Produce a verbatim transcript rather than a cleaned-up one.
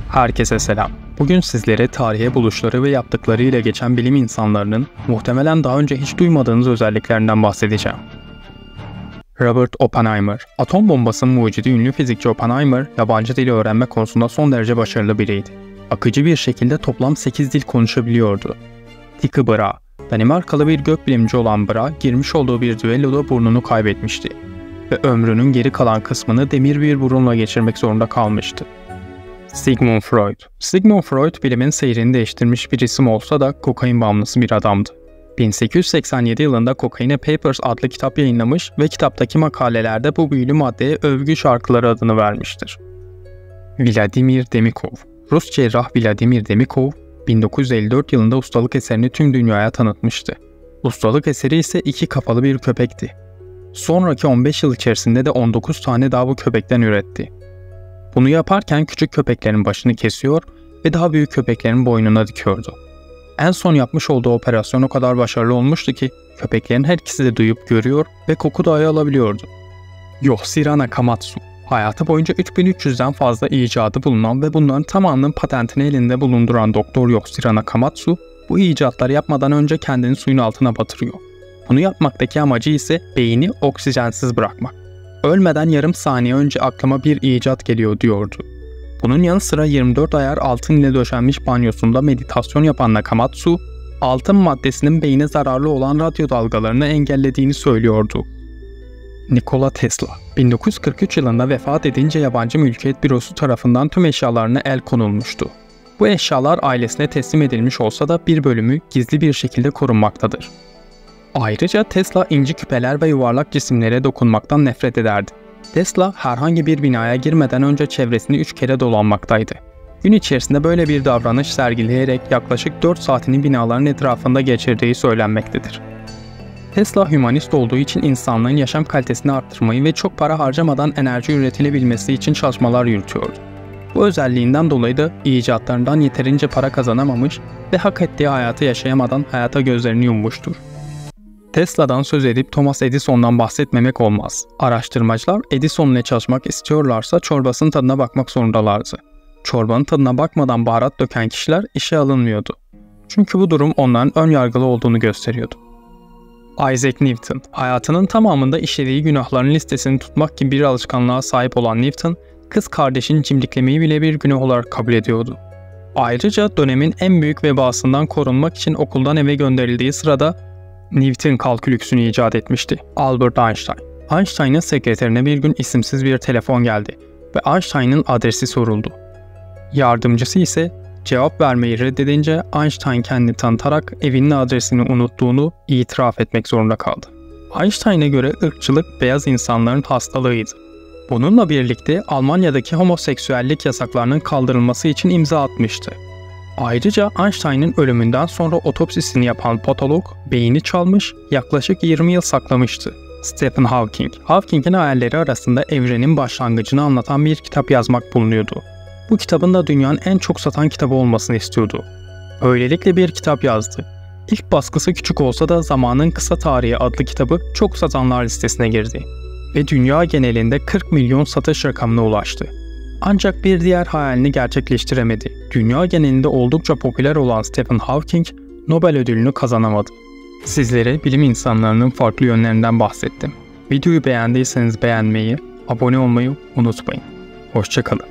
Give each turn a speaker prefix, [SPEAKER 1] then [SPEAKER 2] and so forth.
[SPEAKER 1] Herkese selam. Bugün sizlere tarihe buluşları ve yaptıklarıyla geçen bilim insanlarının muhtemelen daha önce hiç duymadığınız özelliklerinden bahsedeceğim. Robert Oppenheimer. Atom bombasının mucidi ünlü fizikçi Oppenheimer, yabancı dili öğrenme konusunda son derece başarılı biriydi. Akıcı bir şekilde toplam sekiz dil konuşabiliyordu. Tycho Brahe. Danimarkalı bir gökbilimci olan Brahe, girmiş olduğu bir düelloda burnunu kaybetmişti ve ömrünün geri kalan kısmını demir bir burunla geçirmek zorunda kalmıştı. Sigmund Freud. Sigmund Freud, bilimin seyrini değiştirmiş bir isim olsa da kokain bağımlısı bir adamdı. bin sekiz yüz seksen yedi yılında Cocaine Papers adlı kitap yayınlamış ve kitaptaki makalelerde bu büyülü maddeye övgü şarkıları adını vermiştir. Vladimir Demikov. Rus cerrah Vladimir Demikov, bin dokuz yüz elli dört yılında ustalık eserini tüm dünyaya tanıtmıştı. Ustalık eseri ise iki kafalı bir köpekti. Sonraki on beş yıl içerisinde de on dokuz tane daha bu köpekten üretti. Bunu yaparken küçük köpeklerin başını kesiyor ve daha büyük köpeklerin boynuna dikiyordu. En son yapmış olduğu operasyon o kadar başarılı olmuştu ki köpeklerin her ikisi de duyup görüyor ve koku dahi alabiliyordu. Yoshiro Nakamatsu. Hayatı boyunca üç bin üç yüzden fazla icadı bulunan ve bunların tamamının patentini elinde bulunduran Doktor Yoshiro Nakamatsu, bu icatları yapmadan önce kendini suyun altına batırıyor. Bunu yapmaktaki amacı ise beyni oksijensiz bırakmak. Ölmeden yarım saniye önce aklıma bir icat geliyor diyordu. Bunun yanı sıra yirmi dört ayar altın ile döşenmiş banyosunda meditasyon yapan Nakamatsu, altın maddesinin beyne zararlı olan radyo dalgalarını engellediğini söylüyordu. Nikola Tesla. bin dokuz yüz kırk üç yılında vefat edince yabancı mülkiyet bürosu tarafından tüm eşyalarına el konulmuştu. Bu eşyalar ailesine teslim edilmiş olsa da bir bölümü gizli bir şekilde korunmaktadır. Ayrıca Tesla inci küpeler ve yuvarlak cisimlere dokunmaktan nefret ederdi. Tesla herhangi bir binaya girmeden önce çevresini üç kere dolanmaktaydı. Gün içerisinde böyle bir davranış sergileyerek yaklaşık dört saatini binaların etrafında geçirdiği söylenmektedir. Tesla hümanist olduğu için insanlığın yaşam kalitesini arttırmayı ve çok para harcamadan enerji üretilebilmesi için çalışmalar yürütüyordu. Bu özelliğinden dolayı da icatlarından yeterince para kazanamamış ve hak ettiği hayatı yaşayamadan hayata gözlerini yummuştur. Tesla'dan söz edip Thomas Edison'dan bahsetmemek olmaz. Araştırmacılar Edison ile çalışmak istiyorlarsa çorbasının tadına bakmak zorundalardı. Çorbanın tadına bakmadan baharat döken kişiler işe alınmıyordu. Çünkü bu durum onların ön yargılı olduğunu gösteriyordu. Isaac Newton. Hayatının tamamında işlediği günahların listesini tutmak gibi bir alışkanlığa sahip olan Newton, kız kardeşini cimriklemeyi bile bir günah olarak kabul ediyordu. Ayrıca dönemin en büyük vebasından korunmak için okuldan eve gönderildiği sırada Newton kalkülüsünü icat etmişti. Albert Einstein. Einstein'ın sekreterine bir gün isimsiz bir telefon geldi ve Einstein'ın adresi soruldu. Yardımcısı ise cevap vermeyi reddedince Einstein kendini tanıtarak evinin adresini unuttuğunu itiraf etmek zorunda kaldı. Einstein'a göre ırkçılık beyaz insanların hastalığıydı. Bununla birlikte Almanya'daki homoseksüellik yasaklarının kaldırılması için imza atmıştı. Ayrıca Einstein'ın ölümünden sonra otopsisini yapan patolog beyni çalmış, yaklaşık yirmi yıl saklamıştı. Stephen Hawking. Hawking'in hayalleri arasında evrenin başlangıcını anlatan bir kitap yazmak bulunuyordu. Bu kitabın da dünyanın en çok satan kitabı olmasını istiyordu. Böylelikle bir kitap yazdı. İlk baskısı küçük olsa da Zamanın Kısa Tarihi adlı kitabı çok satanlar listesine girdi ve dünya genelinde kırk milyon satış rakamına ulaştı. Ancak bir diğer hayalini gerçekleştiremedi. Dünya genelinde oldukça popüler olan Stephen Hawking, Nobel ödülünü kazanamadı. Sizlere bilim insanlarının farklı yönlerinden bahsettim. Videoyu beğendiyseniz beğenmeyi, abone olmayı unutmayın. Hoşça kalın.